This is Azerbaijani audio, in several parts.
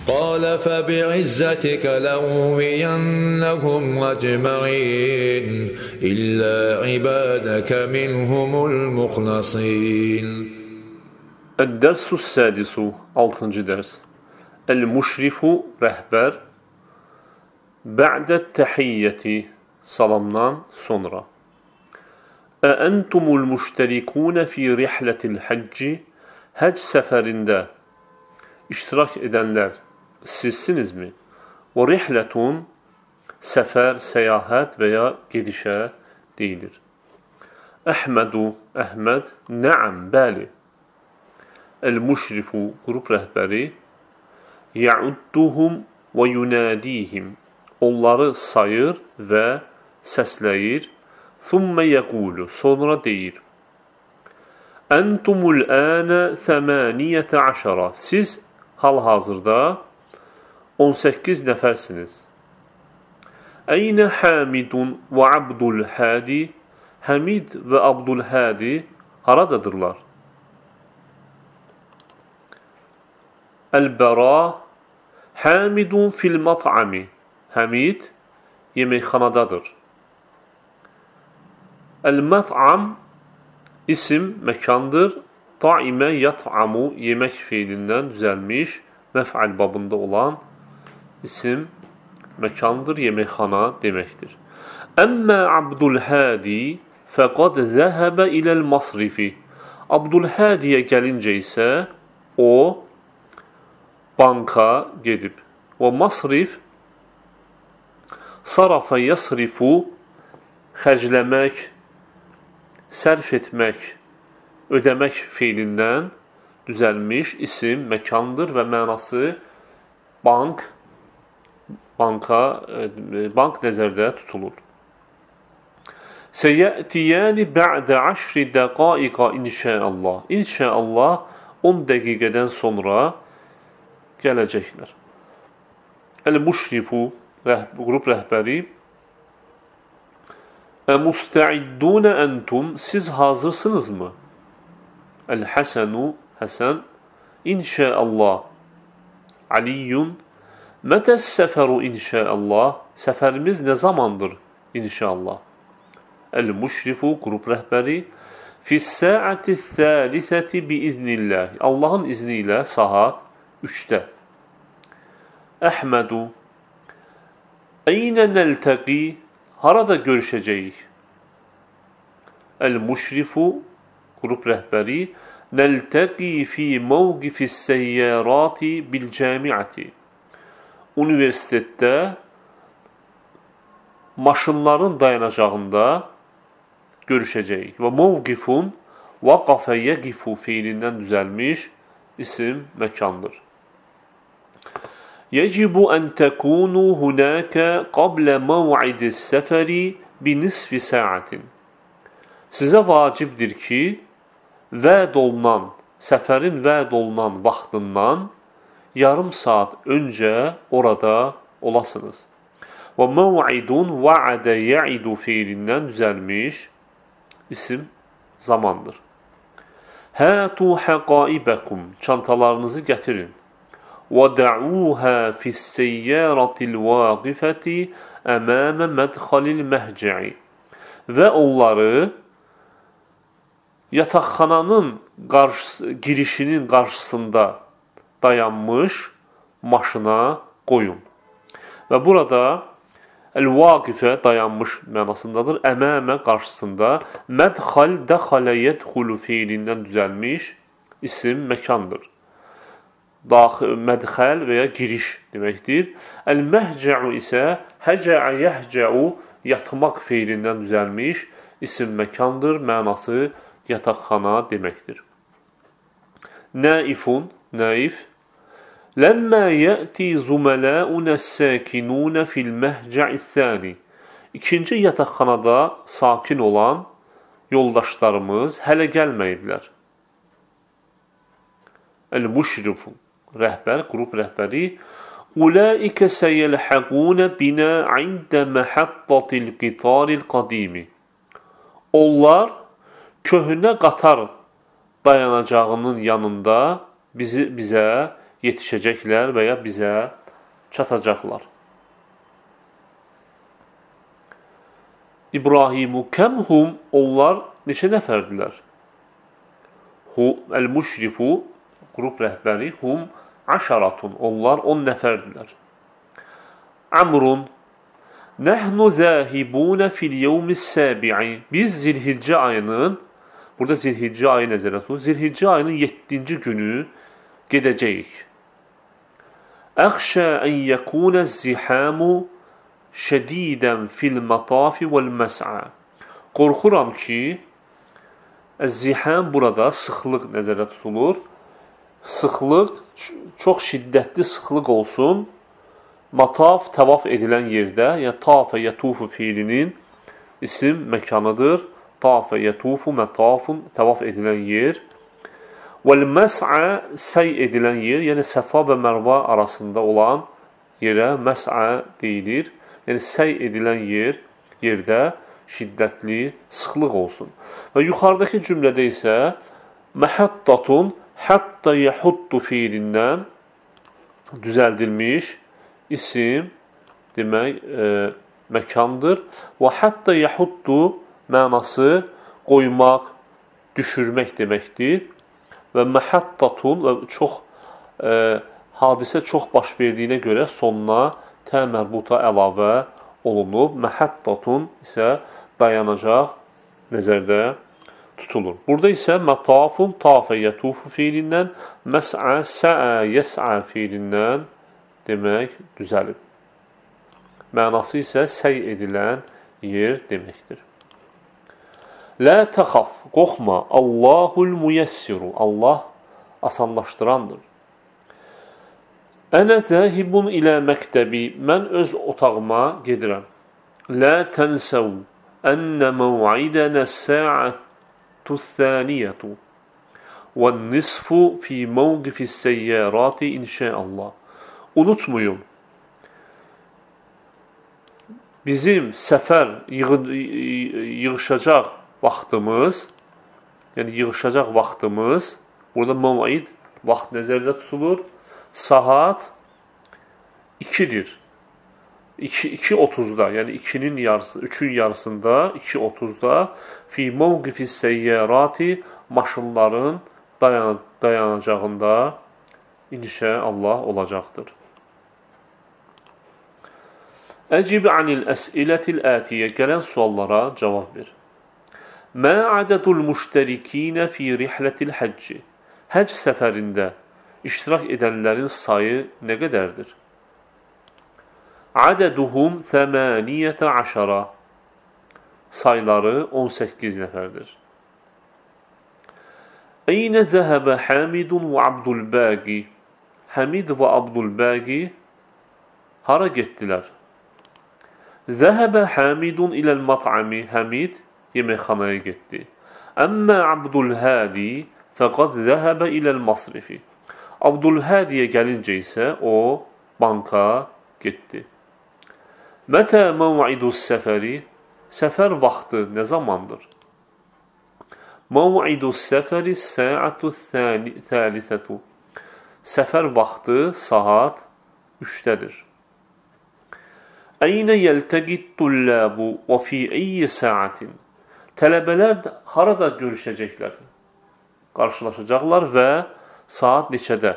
قال فبعزتك لأغوينهم أجمعين إلا عبادك منهم المخلصين. Əd-dərsus sədisu 6-cı dərs. Əl-müşrifu rəhbər bə'də təhiyyəti salamdan sonra. Əəntumul müştərikun fi rihlətil həcci həcc səfərində iştirak edənlər sizsinizmi? Və rihlətun səfər, səyahət və ya gedişə deyilir. Əhmədu, Əhməd, nəəm, bəli. El-müşrifu, qrup rəhbəri, ya'udduhum və yunadihim, onları sayır və səsləyir, thumma yəqulu, sonra deyir, Əntumul ənə 18, siz hal-hazırda 18 nəfərsiniz. Əynə Hamidun və Abdülhədi, Həmid və Abdülhədi haradadırlar? Əl-Bəra, Hamidun fil mat'ami, Həmid yeməkxanadadır. Əl-mat'am, isim məkandır, taimə yat'amu, yemək feilindən düzəlmiş, məf'al babında olan isim məkandır, yeməkxana deməkdir. Əmmə Abdülhədi fəqad zəhəbə iləl masrifi, Abdülhədiyə gəlincə isə o banka gedib. Və masrif sarafa yasrifu, xərcləmək, sərf etmək, ödəmək feilindən düzəlmiş isim, məkandır və mənası bank nəzərdə tutulur. Səyətiyəni bə'də 10 dəqaiqa inşəallah. İnşəallah 10 dəqiqədən sonra gələcəklər. Əl-müşrifu, qrup rəhbəri, Əmustəiddunə əntum, siz hazırsınızmı? Əl-Həsənu, Həsən, İnşəallah. Aliyyun, mətəs səfəru inşəallah, səfərimiz nə zamandır? İnşəallah. Əl-müşrifu, qrup rəhbəri, Fis-səəti thəlithəti biiznillah, Allahın izni ilə saat 3-də. Əhmədu, Əynə nəltəqi, harada görüşəcəyik? Əl-müşrifu, qrup rəhbəri, nəltəqi fi mövqifis səyyərati bil-cəmiəti. Universitetdə maşınların dayanacağında görüşəcəyik. Və mövqifun vaqafə yəqifu feilindən düzəlmiş isim məkandır. Yəcibu ən təkunu hunəkə qablə məv'idis səfəri binisfi səatin. Sizə vacibdir ki, səfərin vəd olunan vaxtından yarım saat öncə orada olasınız. Və məv'idun va'adə ya'idu feilindən düzəlmiş isim zamandır. Hətu həqaibəkum, çantalarınızı gətirin. وَدَعُوهَا فِي السَّيَّارَةِ الْوَاقِفَةِ أَمَامَ مَدْخَلِ الْمَهْجَعِ. Və onları yataqxananın girişinin qarşısında dayanmış maşına qoyun. Və burada əl-vaqifə dayanmış mənasındadır. Əmamə qarşısında, mədxal dəxalə yədxulu feilindən düzəlmiş isim məkandır. Mədxəl və ya giriş deməkdir. Əl-məhcəu isə həcəə yəhcəu, yatmaq feilindən düzəlmiş isim məkandır. Mənası yataqxana deməkdir. Naifun, naif, ləmmə yəti zumələunə səkinunə fil məhcə'i-thəni. İkinci yataqxanada sakin olan yoldaşlarımız hələ gəlməyiblər. Əl-müşrifu, rəhbər, qrup rəhbəri, Uləikə səyəlhəqunə binə ində məhəttatil qitaril qadimi. Onlar köhnə qatar dayanacağının yanında bizə yetişəcəklər və ya bizə çatacaqlar. İbrahimu kəmhum, onlar neçə nəfərdilər? Əl-müşrifu, qrup rəhbəri, hum aşaratun, onlar 10 nəfərdilər. Amrun, nəhnu zəhibunə fil yevmis səbi'i, biz Zilhiccə ayının, burada Zilhiccə ayı nəzərə tutulur, Zilhiccə ayının 7-ci günü gedəcəyik. Əxşə ən yəkunə zihamu şədidən fil mətafi vəl məs'a. Qorxuram ki, əz-ziham burada sıxlıq nəzərdə tutulur. Sıxlıq, çox şiddətli sıxlıq olsun. Mataf təvaf edilən yerdə, yəni tafə yətufu fiilinin isim məkanıdır. Tafə yətufu mətafun, təvaf edilən yer. Vəl məs'a, səy edilən yer, yəni Səfa və Mərva arasında olan yerə məs'a deyilir. Yəni səy edilən yerdə şiddətli sıxlıq olsun. Və yuxarıdakı cümlədə isə məhəttatun hətta yəhuddu fiilindən düzəldilmiş isim demək məkandır. Və hətta yəhuddu mənası qoymaq, düşürmək deməkdir. Və məhəttatun və hadisə çox baş verdiyinə görə sonuna tə mərbuta əlavə olunub. Məhəttatun isə dayanacaq nəzərdə tutulur. Burada isə mətafun tafə yətufu fiilindən, məs'a sə'a yəs'a fiilindən demək düzəlib. Mənası isə səy edilən yer deməkdir. Lə təxaf, qorxma, Allahul müyəssiru, Allah asanlaşdırandır. Ənə zəhibun ilə məktəbi, mən öz otağıma gedirəm. Lə tənsəv, ənə məv'idənə sə'ətü thəniyyətu və nisfu fi məvqifi səyyərati inşəallah. Unutmayın, bizim səfər yığışacaq vaxtımız, yəni yığışacaq vaxtımız, burada məv'id vaxt nəzərdə tutulur. Saat 2-dir. 2:30-da, yəni 2-nin yarısı, 3-ün yarısında, 2:30-da fi mövqifi səyyərati, maşınların dayanacağında inşallah olacaqdır. Əcib anil əs'ilətil ətiyə, gələn suallara cavab ver. Mə ədədul müştərikinə fi rihlətil həcci, həcc səfərində İştirak edənlərin sayı nə qədərdir? Ədəduhum 18. Sayları 18 nəfərdir. Əynə zəhəbə Hamidun və Abdülbəqi, Hamid və Abdülbəqi hara getdilər? Zəhəbə Hamidun iləl mat'ami, Hamid yeməkxanaya getdi. Əmmə Abdülhədi fəqad zəhəbə iləl masrifi, Abdülhədiyə gəlincə isə o banka getdi. Mətə məv'idus səfəri, səfər vaxtı nə zamandır? Məv'idus səfəri sə'ətü thəlithətü, səfər vaxtı saat 3-dədir. Əynə yəltəqid tulləbu və fi əyyi səatin, tələbələr harada görüşəcəklər? Qarşılaşacaqlar və saat neçədə?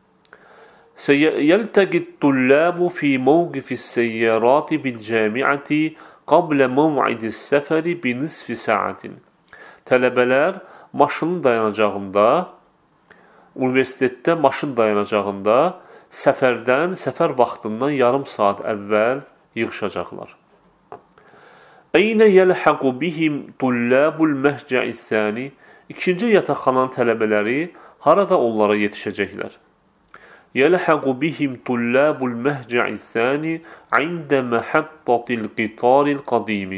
Yəltəqid tulləbu fi mövqifis səyyərati bil cəmiəti qablə məv'idis səfəri bi nisfi saatin. Tələbələr maşının dayanacağında, universitetdə maşın dayanacağında səfər vaxtından yarım saat əvvəl yığışacaqlar. Əynə yəlhəqu bihim tulləbul məhcə'is səni, ikinci yataqxananın tələbələri harada onlara yetişəcəklər? Yəlhəqu bihim tulləbul məhcə'is səni ində məhəttatil qitaril qadimi.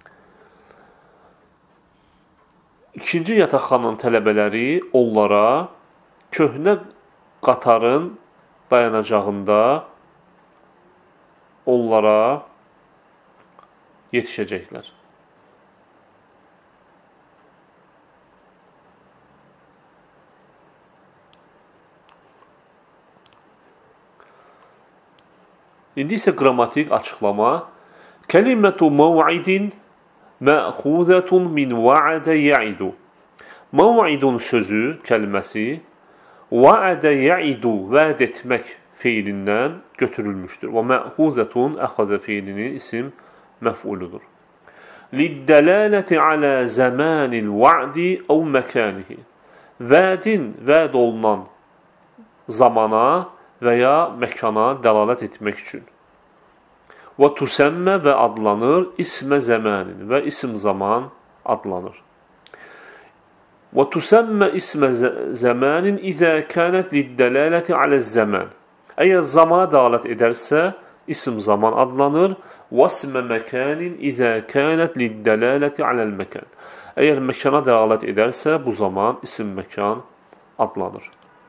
İkinci yataqxananın tələbələri onlara köhnə qatarın dayanacağında onlara yetişəcəklər. İndi isə qrammatik açıqlama. Kəlimətu məv'idin məxuzətun min va'adə ya'idu. Məv'idun sözü, kəlməsi va'adə ya'idu, vəd etmək fiilindən götürülmüşdür. Və məxuzətun əxazə fiilinin isim məf'uludur. Liddələləti alə zəmanil va'di əv məkanihi. Vədin, vəd olunan zamana və ya məkana dəlalət etmək üçün. Və tüsəmmə və adlanır ismə zəmanin və ism zaman adlanır. Və tüsəmmə ismə zəmanin izə kənət liddələləti alə zəman. Əgər zamana dəlalət edərsə, ism zaman adlanır. Və ismə məkanin izə kənət liddələləti aləl məkan. Əgər məkana dəlalət edərsə, bu zaman ism məkan adlanır.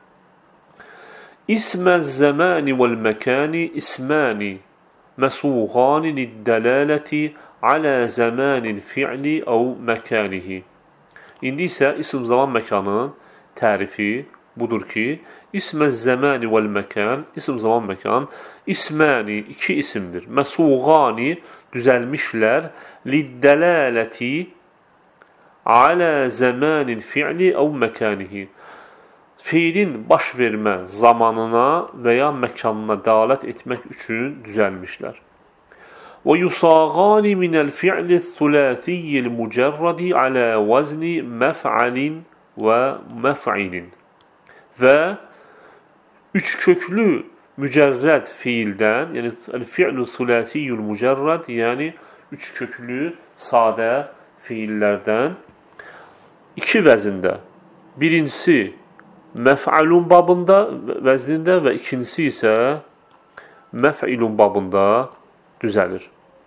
İsmə zəmani vəl məkani ismani məsuğani liddələləti alə zəmanil fi'li əv məkanihi. İndi isə ism zaman məkanın tərifi budur ki, ismə zəmani vəl məkan, ism zaman məkan, ismani, iki isimdir. Məsuğani, düzəlmişlər, liddələləti alə zəmanil fi'li əv məkanihi. Fiilin baş vermə zamanına və ya məkanına dəlalət etmək üçün düzəlmişlər. Və yusağani minəl fi'li thulathiyil mücərrədi alə vəzni məf'alin və məf'ilin. Və üç köklü mücərrəd fiildən, yəni fi'lu thulathiyul mücərrəd, yəni üç köklü sadə fiillərdən iki vəzində. Birincisi məf'alun babında, vəznində və ikincisi isə məf'ilun babında düzəlir.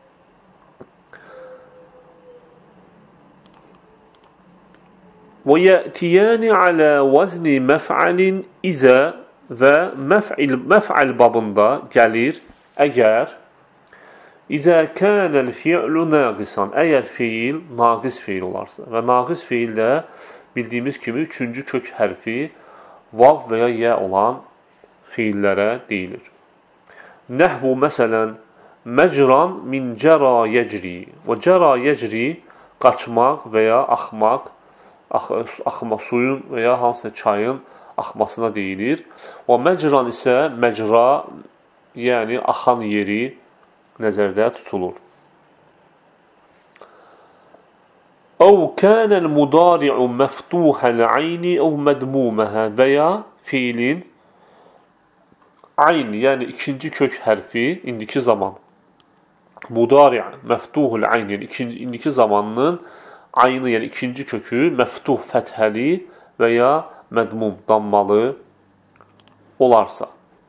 Və yətiyəni alə vəzni məf'alin izə və məf'al babında gəlir əgər izə kənəl fi'lu naqisan, əgər fiil naqis fiil olarsa və naqis fiil də bildiyimiz kimi üçüncü kök hərfi vav və ya yə olan fiillərə deyilir. Nəhvu məsələn məcran min cəra yəcri və cəra yəcri qaçmaq və ya axmaq, suyun və ya hansısa çayın axmasına deyilir. Və məcran isə məcra, yəni axan yeri nəzərdə tutulur. Əv kənəl mudari'u məftuhəl ayni əv mədmuməhə və ya fiilin ayn, yəni ikinci kök hərfi, indiki zaman. Mudari' məftuhul ayn, yəni indiki zamanının ayını, yəni ikinci kökü məftuh fəthəli və ya mədmum, dammalı olarsa.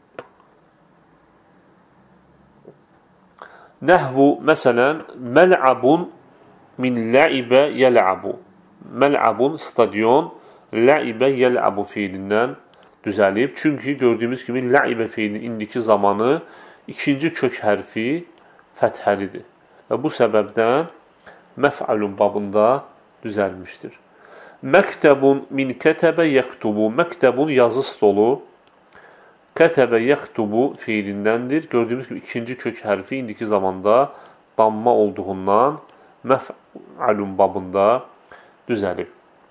Nəhvu, məsələn, məl'abun min lə'ibə yəl'abu. Məl'abun, stadion, lə'ibə yəl'abu fiilindən düzəlib. Çünki gördüyümüz kimi lə'ibə fiilinin indiki zamanı ikinci kök hərfi fəthəlidir. Və bu səbəbdən məf'alun babında düzəlmişdir. Məktəbun min kətəbə yəktubu. Məktəbun yazı stolu, kətəbə yəktubu fiilindəndir. Gördüyümüz kimi ikinci kök hərfi indiki zamanda damma olduğundan məf'alun babında düzəlib.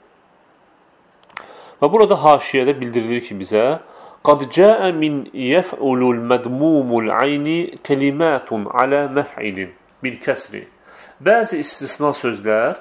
Və burada haşiyədə bildirilir ki bizə qad cəə min yəf'ulul mədmumul ayni kəlimatun alə məf'ilin bil kəsri. Bəzi istisna sözlər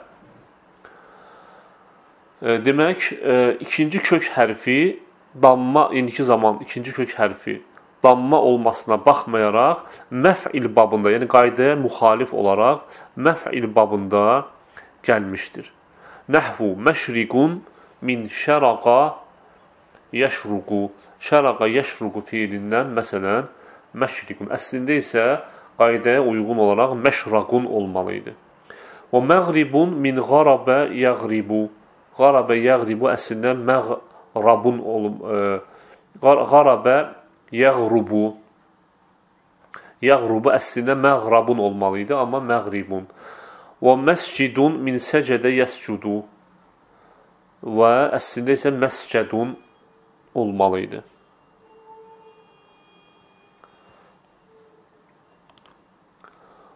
demək, ikinci kök hərfi damma, indiki zaman ikinci kök hərfi damma olmasına baxmayaraq məf'il babında, yəni qaydaya müxalif olaraq məf'il babında gəlmişdir. Nəhvu məşriqun min şəraqa yəşruqu. Şəraqa yəşruqu fiilindən, məsələn, məşriqun. Əslində isə qaydaya uyğun olaraq məşraqun olmalıydı. Və məğribun min qarabə yəğribu. Qarabə yəğribu əslində məğrabun olub. Qarabə yəğrubu. Yəğrubu əslində məğrabun olmalıydı, amma məğribun. Və məscidun min səcədə yəscudu. Və əslində isə məscədun olmalıydı.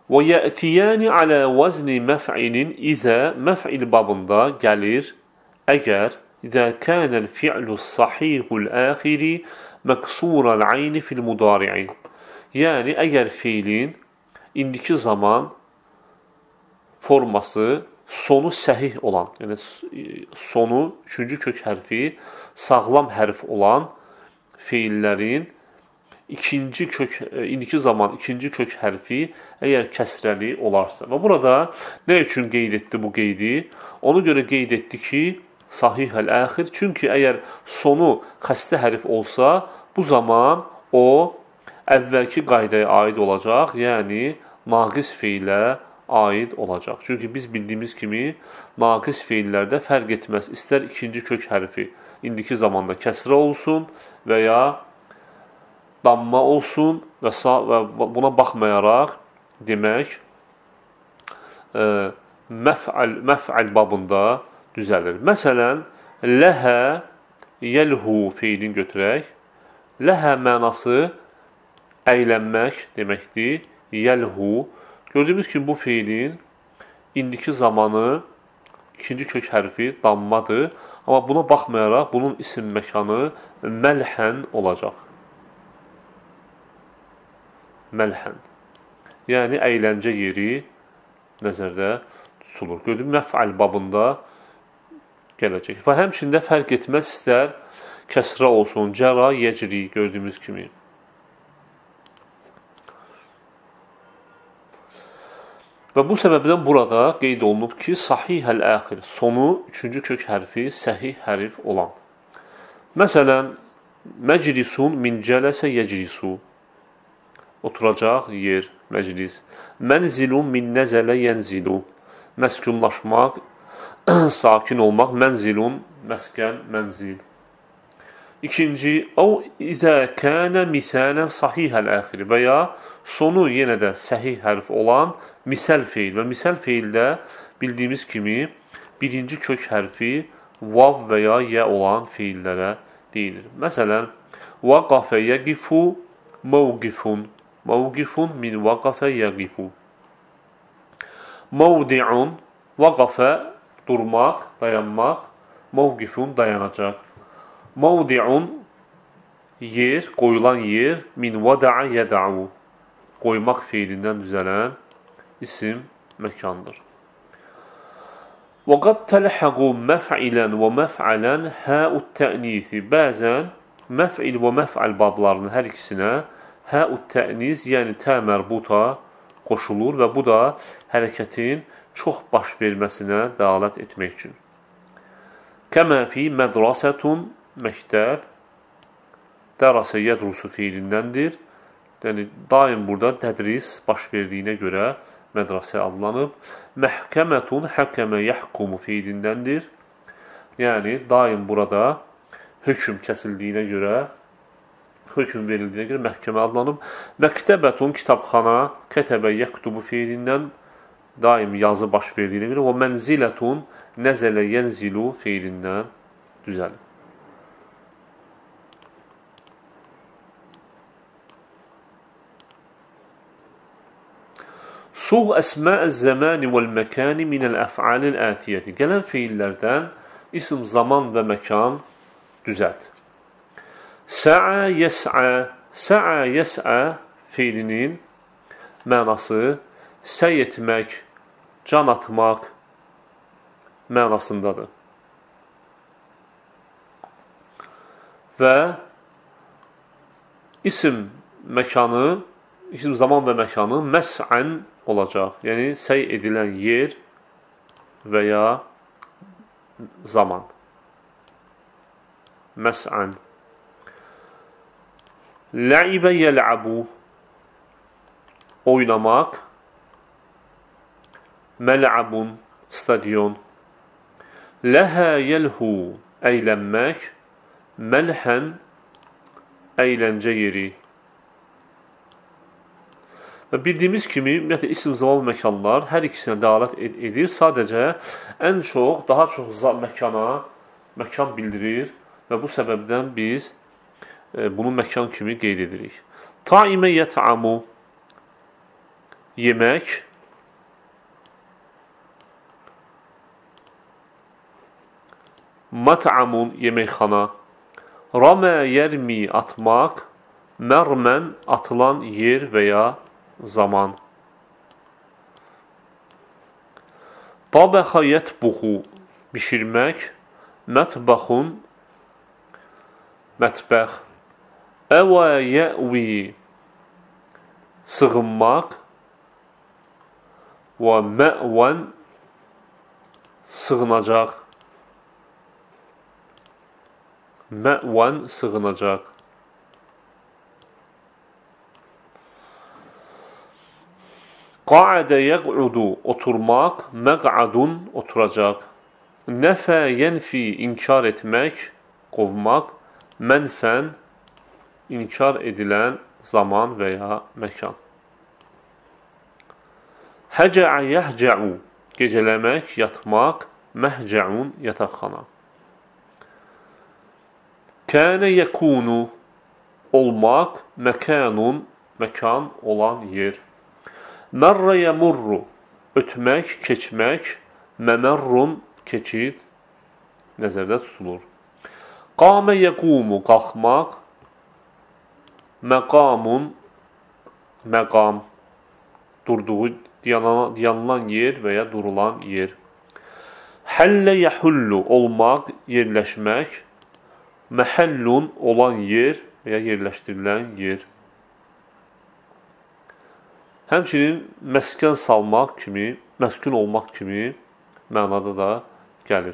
Və yətiyəni alə vəzni məf'ilin izə məf'il babında gəlir, əgər izə kənəl fi'lu sahihul əxiri məqsural ayni fil mudari'i. Yəni, əgər fiilin indiki zaman forması sonu səhih olan, yəni sonu, üçüncü kök hərfi sağlam hərf olan fiillərin indiki zaman ikinci kök hərfi əgər kəsrəli olarsa. Və burada nə üçün qeyd etdi bu qeydi? Ona görə qeyd etdi ki, sahih-əl-əxir, çünki əgər sonu xəstə hərf olsa, bu zaman o əvvəlki qaydaya aid olacaq, yəni naqis fiilə aid olacaq. Çünki biz bildiyimiz kimi naqis fiillərdə fərq etməz. İstər ikinci kök hərfi indiki zamanda kəsrə olsun və ya damma olsun və buna baxmayaraq demək məf'al babında düzəlir. Məsələn, ləhə yəlhu fiilini götürək. Ləhə mənası əylənmək deməkdir. Yəlhu. Gördüyümüz kimi bu fiilin indiki zamanı ikinci kök hərfi dammadır. Amma buna baxmayaraq bunun isim məkanı məlhən olacaq. Məlhən. Yəni, əyləncə yeri nəzərdə tutulur. Gördüyüm, məf'al babında gələcək. Və həmçində fərq etməz istər kəsrə olsun, cəra, yecri gördüyümüz kimi. Və bu səbəbdən burada qeyd olunub ki, sahih-əl-əxir, sonu üçüncü kök hərfi səhih hərf olan. Məsələn, məclisun min cələsə yeclisu, oturacaq yer, məclis. Mənzilun min nəzələ yənzilu, məskunlaşmaq, sakin olmaq, mənzilun, məskən, mənzil. İkinci, o izə kənə misələn sahih-əl-əxir və ya sonu yenə də səhih hərf olan misal feil və misal feildə bildiyimiz kimi birinci kök hərfi vav və ya yə olan feillərə deyilir. Məsələn, vaqafə yəqifu mavqifun, mavqifun min vaqafə yəqifu. Mavdi'un, vaqafə durmaq, dayanmaq, mavqifun dayanacaq. Mavdi'un yer, qoyulan yer, min vada'a yəda'u, qoymaq feilindən düzələn isim məkandır. Və qad təlhəqu məf'ilən və məf'ələn hə'ut tə'nisi. Bəzən məf'il və məf'əl bablarının hər ikisinə hə'ut tə'nis, yəni tə mərbuta qoşulur və bu da hərəkətin çox baş verməsinə dəlalət etmək üçün. Kəmə fi mədrasətun, məktəb, dərəsə yədrusu feilindəndir. Yəni, daim burada tədris baş verdiyinə görə mədrasə adlanıb. Məhkəmətun həkəmə yəhkumu feilindəndir. Yəni, daim burada hökm kəsildiyinə görə, hökm verildiyinə görə məhkəmə adlanıb. Məktəbətun kitabxana, kətəbə yəktubu feilindən daim yazı baş verdiyinə görə və mənzilətun nəzələ yənzilu feilindən düzəlir. Suğ əsmə-əz-zəməni vəl-məkəni minəl-əf'alil-ətiyəti. Gələn feillərdən isim zaman və məkan düzəlt. Sə'a yəs'a, sə'a yəs'a feilinin mənası səy etmək, can atmaq mənasındadır. Və isim məkanı, isim zaman və məkanı məs'ən olacaq. Yəni, səy edilən yer və ya zaman. Məs'ən. Lə'ibə yəl'abu, oynamaq. Məl'abun, stadion. Ləhə yəlhu, əylənmək. Məlhən, əyləncə yeri. Və bildiyimiz kimi, ümumiyyətlə, isim zaman və məkanlar hər ikisinə dəlalət edir. Sadəcə, ən çox, daha çox məkan bildirir və bu səbəbdən biz bunu məkan kimi qeyd edirik. Taimə yət'amu, yemək, mat'amun yeməkxana, ramə yermi atmaq, mərmən atılan yer və ya zaman. Tabəxə yətbuxu bişirmək, mətbəxun mətbəx, əvə yəvi sığınmaq və məvən sığınacaq. Məvən sığınacaq. Qa'adə yəq'udu oturmaq, məq'adun oturacaq. Nəfə yənfi inkar etmək, qovmaq, mənfən inkar edilən zaman və ya məkan. Həcə'ə yəhcə'u gecələmək, yatmaq, məhcə'un yataqxana. Kənə yəkunu olmaq, məkanun məkan olan yer. Mərrə yəmurru ötmək, keçmək, məmərrun keçid nəzərdə tutulur. Qamə yəqumu qalxmaq, məqamun məqam durduğu, dayanılan yer və ya durulan yer. Həllə yəhullu olmaq, yerləşmək, məhəllun olan yer və ya yerləşdirilən yer. Həmçinin məskən salmaq kimi, məskun olmaq kimi mənada da gəlir.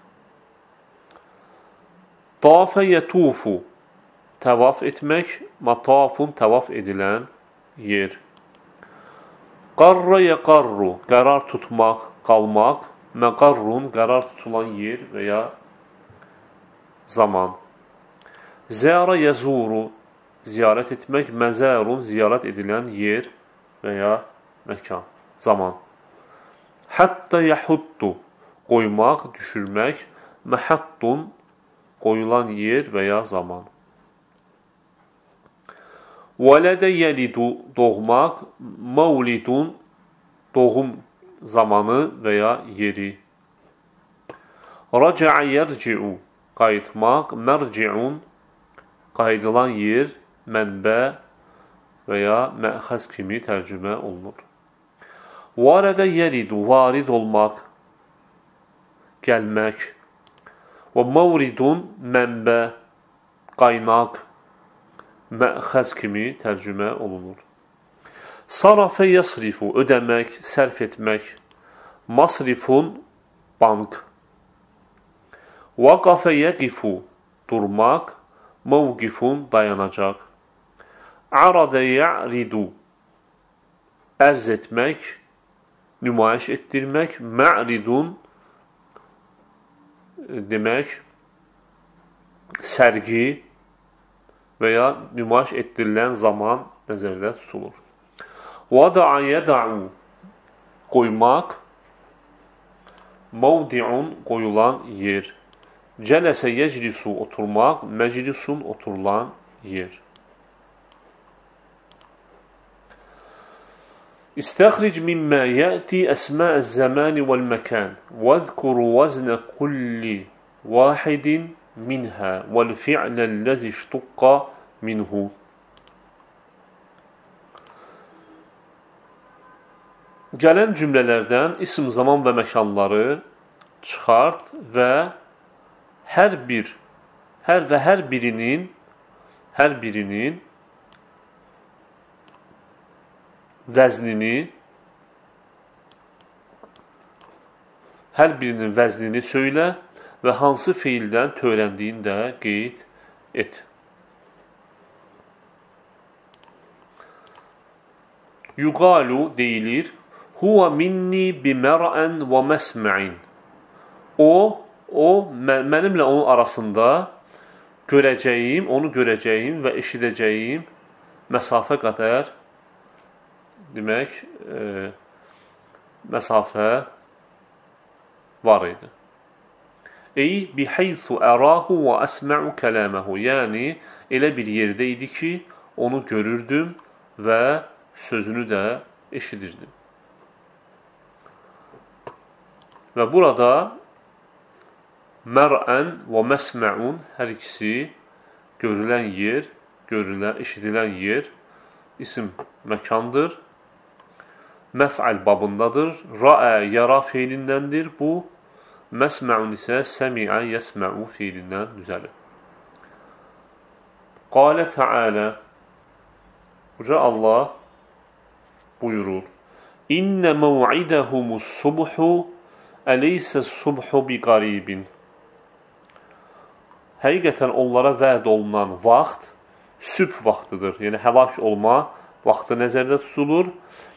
Tafə yətufu təvaf etmək, matafun təvaf edilən yer. Qarra yəqarru qərar tutmaq, qalmaq, məqarrun qərar tutulan yer və ya zaman. Zəra yəzuru ziyarət etmək, məzərun ziyarət edilən yer və ya məkan, zaman. Hətta yəhuddu qoymaq, düşürmək, məhəddun qoyulan yer və ya zaman. Vələdə yəlidu doğmaq, məvlidun doğum zamanı və ya yeri. Rəcəə yərci'u qayıtmaq, mərci'un qayıdılan yer, mənbə və ya məxəz kimi tərcümə olunur. Varədə yəridu varid olmaq, gəlmək və məvridun mənbə, qaynaq, məxəz kimi tərcümə olunur. Sarafə yasrifu ödəmək, sərf etmək, masrifun bank. Vaqafə yəqifu durmaq, mövqifun dayanacaq. Aradə ya'ridu ərz etmək, nümayiş etdirmək, mə'ridun demək, sərgi və ya nümayiş etdirilən zaman nəzərdə tutulur. Vada'a yəda'u qoymaq, mavdi'un qoyulan yer. Cələsə yeclisu oturmaq, məclisun oturulan yer. İstəxric mimmə yəti əsmə'əz zəməni vəl-məkən vəzkuru vəznə kulli vahidin minhə vəl-fi'ləl-ləzi iştuqqa minhu. Gələn cümlələrdən ism, zaman və məkanları çıxart və hər birinin vəznini söylə və hansı feildən törəndiyini də qeyd et. Yuqalu deyilir, huwa minni bimərən və məsmə'in. O mənimlə onun arasında onu görəcəyim və eşidəcəyim məsafə qədər demək, məsafə var idi. Ey bihaythu ərahu və əsmə'u kələməhu. Yəni, elə bir yerdə idi ki, onu görürdüm və sözünü də eşidirdim. Və burada mər'ən və məsmə'un hər ikisi görülən yer, eşidilən yer isim məkandır. Məf'əl babındadır. Rə'ə, yara fiilindəndir bu. Məsmə'un isə səmi'ə, yəsmə'u fiilindən düzəlir. Qalə Teala, Uca Allah buyurur: İnnə məv'idəhumus subhu əleysə subhu biqaribin. Həqiqətən onlara vəd olunan vaxt sübh vaxtıdır. Yəni həlak olma vaxtı nəzərdə tutulur.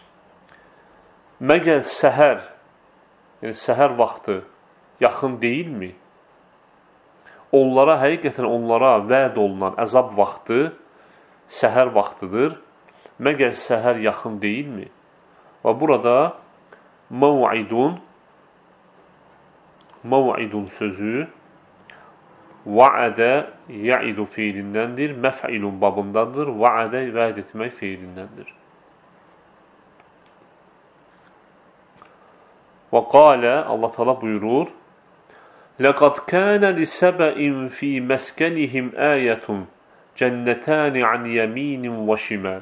Məgər səhər, yəni səhər vaxtı yaxın deyilmi? Həqiqətən onlara vəd olunan əzab vaxtı səhər vaxtıdır. Məgər səhər yaxın deyilmi? Və burada məv'idun sözü va'ədə ya'idu fiilindəndir. Məf'ilun babındadır. Va'ədə vəd etmək fiilindəndir. Və qalə, Allah Teala buyurur: لَقَدْ كَانَ لِسَبَئٍ فِي مَسْكَنِهِمْ آيَةٌ جَنَّتَانِ عَنْ يَمِينٍ وَشِمَالٍ.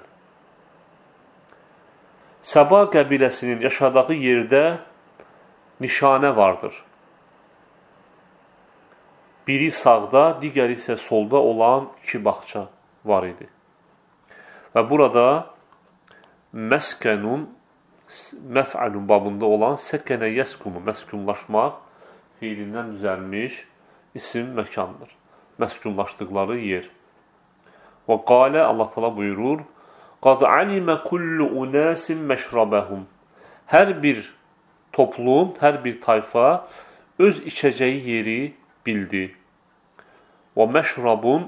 Səba qəbiləsinin yaşadığı yerdə nişanə vardır. Biri sağda, digəri isə solda olan iki bağça var idi. Və burada məskənun, məf'əlun babında olan səkənə yəskunu, məskunlaşmaq fiilindən düzəlmiş isim məkandır. Məskunlaşdıqları yer. Və qalə, Allah Teala buyurur: Qad alimə kullu unasin məşrabəhum. Hər bir toplum, hər bir tayfa öz içəcəyi yeri bildi. Və məşrabun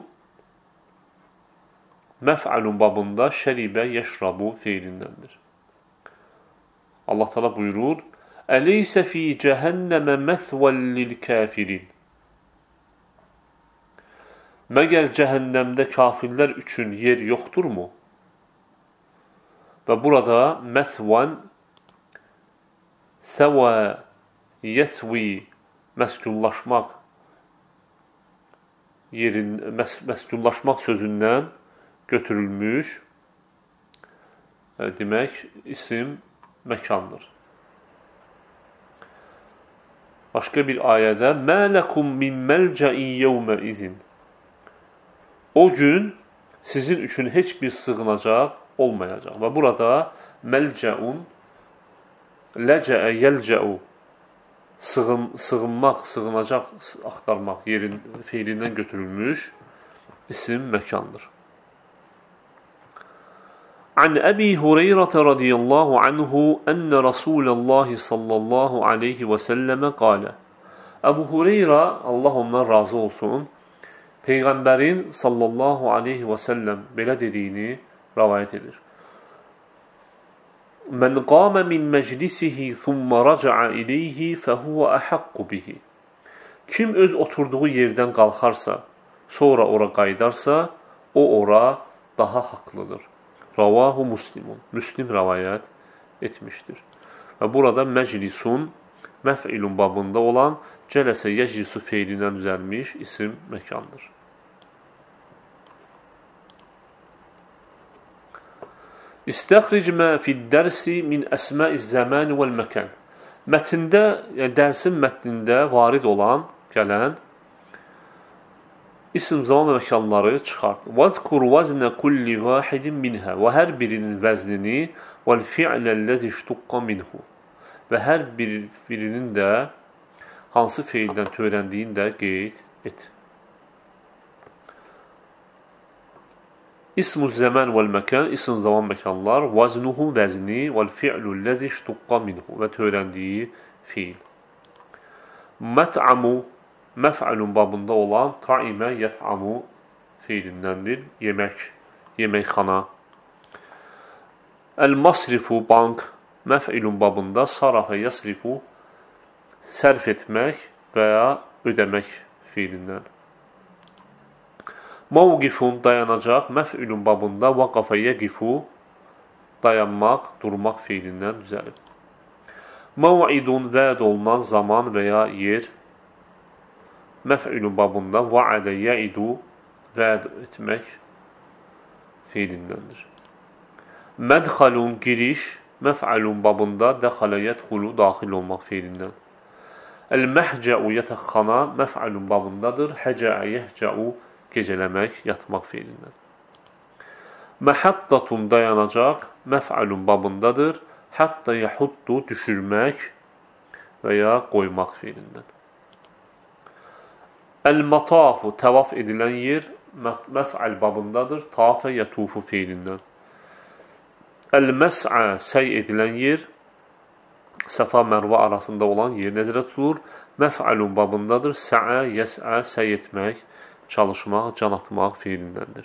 məf'əlun babında şəribə yəşrabu fiilindəndir. Allah Teala buyurur: Əleysə fi cəhənnəmə məthvəl lil kafirin. Məgər cəhənnəmdə kafirlər üçün yer yoxdurmu? Və burada məthvən səvə yəsvi məskunlaşmaq məskunlaşmaq sözündən götürülmüş demək isim məkandır. Başqa bir ayədə mə ləkum min məlcəin yevmə izin. O gün sizin üçün heç bir sığınacaq olmayacaq. Və burada məlcəun ləcəə yəlcəu sığınmaq, sığınacaq axtarmaq yerin fiilindən götürülmüş isim məkandır. An Əbi Hureyrə radiyallahu anhu ənə Rasuləllahi sallallahu aleyhi və səlləmə qalə. Əbu Hureyrə, Allah ondan razı olsun, Peyğəmbərin sallallahu aleyhi və səlləm belə dediyini rəvayət edir. Mən qamə min məclisihi thumma raca'a ileyhi fəhuvə əhəqqu bihi. Kim öz oturduğu yerdən qalxarsa, sonra ora qaydarsa, o ora daha haqlıdır. Ravahu Muslimun. Müslim rəvayət etmişdir. Və burada məclisun məf'ilun babında olan cələsə yəclisu feilindən düzəlmiş isim məkandır. İstəxric mə fiddərsi min əsməiz zəməni vəl məkən. Mətndə, yəni dərsin mətnində varid olan, gələn isim zaman və məkanları çıxart. Vəzkur vəznə kulli vahidin minhə. Və hər birinin vəznini vəl fi'ləl-ləzi iştuqqa minhu. Və hər birinin də hansı feildən törəndiyini də qeyd et. İsmu zəmən vəl məkən, isim zaman məkanlar, vəznuhu vəzni vəl fi'ləl-ləzi iştuqqa minhu və törəndiyi fiil. Mət'amu məf'əlun babında olan ta'imə yət'amu fiilindəndir. Yemək, yeməkxana. Əl-masrifu bank məf'ilun babında sarafə yasrifu sərf etmək və ya ödəmək fiilindən. Mavqifun dayanacaq məf'ilun babında vaqafə yəqifu dayanmaq, durmaq fiilindən düzəlib. Mav'idun vəd olunan zaman və ya yer məf'ülün babında va'adə ya'idu vəd etmək fiilindəndir. Mədxalun giriş məf'əlun babında dəxalə yədxulu daxil olmaq fiilindən. El-məhcəu yətəxxana məf'əlun babındadır. Həcəə yəhcəu gecələmək, yatmaq fiilindən. Məhəddatun dayanacaq məf'əlun babındadır. Hətta yəhuddu düşürmək və ya qoymaq fiilindən. El-matafu təvaf edilən yer məf'əl babındadır. Tafə yətufu fiilindən. El-məs'a səy edilən yer Səfa Mərva arasında olan yer nəzərdə tutulur. Məf'əlun babındadır. Sə'a yəs'a səy etmək, çalışmaq, can atmaq fiilindəndir.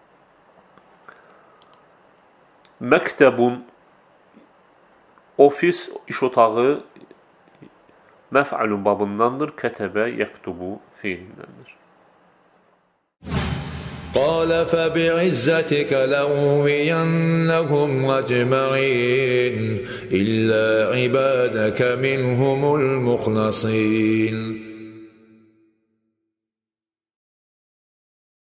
Məktəbun ofis, iş otağı məf'əlun babındandır. Kətəbə yəktubu fiilindəndir. قال فبعزتك لأغوينهم أجمعين إلا عبادك منهم المخلصين